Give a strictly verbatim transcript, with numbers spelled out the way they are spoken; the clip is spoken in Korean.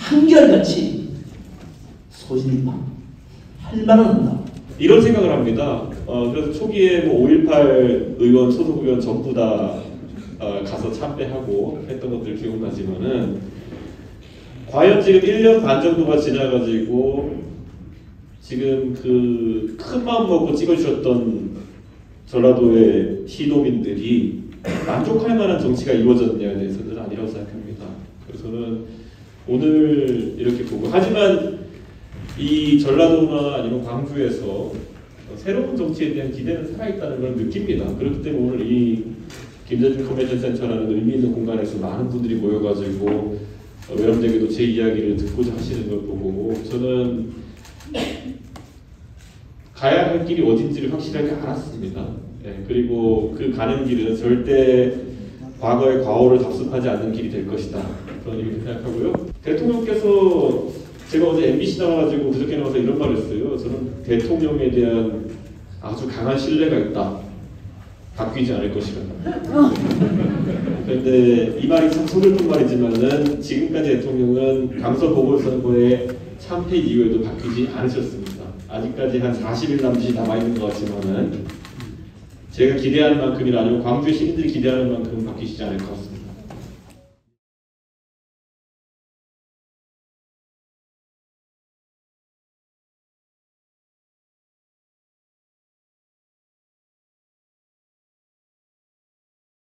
한결같이 소신있다. 할 말은 한다. 이런 생각을 합니다. 어, 그래서 초기에 뭐 오일팔 의원, 소속 의원 전부 다 어, 가서 참배하고 했던 것들 기억나지만은 과연 지금 일 년 반 정도가 지나가지고 지금 그 큰 마음 먹고 찍어주셨던 전라도의 시도민들이 만족할 만한 정치가 이루어졌냐에 대해서는 아니라고 생각합니다. 그래서 저는 오늘 이렇게 보고, 하지만 이 전라도나 아니면 광주에서 새로운 정치에 대한 기대는 살아있다는 걸 느낍니다. 그렇기 때문에 오늘 이 김대중 컨벤션 센터라는 의미 있는 공간에서 많은 분들이 모여가지고 외람되게도 제 이야기를 듣고자 하시는 걸 보고 저는 가야 할 길이 어딘지를 확실하게 알았습니다. 네, 그리고 그 가는 길은 절대 과거의 과오를 답습하지 않는 길이 될 것이다. 저는 이렇게 생각하고요. 대통령께서 제가 어제 엠비씨 나와가지고 그저께 나와서 이런 말을 했어요. 저는 대통령에 대한 아주 강한 신뢰가 있다. 바뀌지 않을 것이다. 그런데 이 말이 참 서글픈 말이지만은 지금까지 대통령은 강서 보궐선거의 참패 이후에도 바뀌지 않으셨습니다. 아직까지 한 사십 일 남짓이 남아있는 것 같지만은 제가 기대하는 만큼이나 아니면 광주 시민들이 기대하는 만큼은 바뀌시지 않을 것 같습니다.